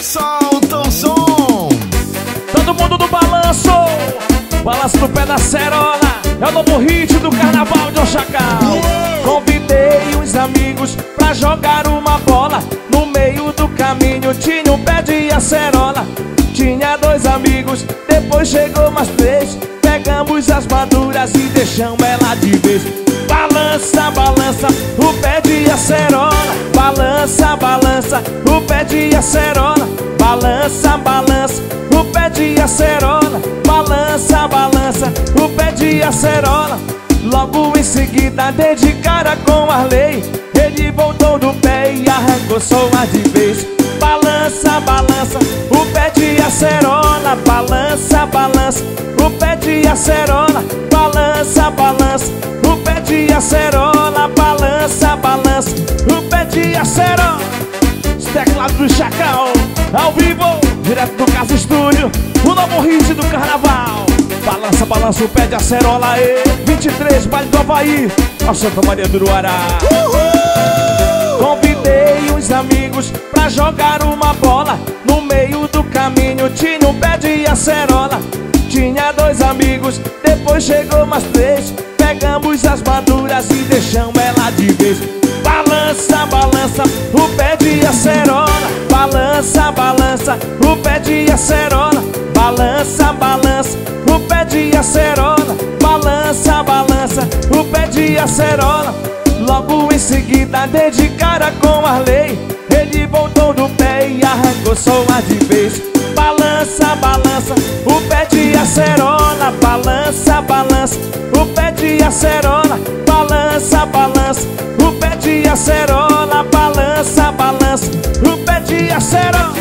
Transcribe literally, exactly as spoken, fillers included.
solta o som. Todo mundo do balanço, balanço do pé da cerola. É o novo hit do carnaval de Oxacal. Convidei uns amigos pra jogar uma bola. No meio do caminho tinha um pé de acerola. Tinha dois amigos, depois chegou mais três. Pegamos as maduras e deixamos ela de vez. Balança, balança, o pé de acerola. Balança, balança, o pé de acerola. Balança, balança, o pé de acerola. Balança, balança, o pé de acerola. Logo em seguida dei de cara com Arley. Ele voltou do pé e arrancou só uma de vez. Balança, balança, o pé de acerola. Balança, balança, o pé de acerola. Balança, balança, o pé de acerola. Balança, balança, o pé de acerola. Os teclados do Chacal, ao vivo, direto do Casa Estúdio. O novo hit do carnaval. Balança, balança o pé de acerola. E vinte e três, baile do Havaí, a Santa Maria do Uruará. Uhul! Convidei uns amigos pra jogar uma bola. No meio do caminho tinha um pé de acerola. Tinha dois amigos, depois chegou mais três. Pegamos as maduras e deixamos ela de vez. Balança, balança, o pé de acerola. Balança, balança, o pé de acerola. Balança, balança, o pé de acerola. Balança, balança, o pé de acerola. Logo em seguida dei de cara com Arley. Ele voltou do pé e arrancou só uma de vez. Balança, balança, o pé de acerola. Balança, balança, o pé de acerola. Balança, balança, o pé de acerola. Balança, balança, o pé de acerola.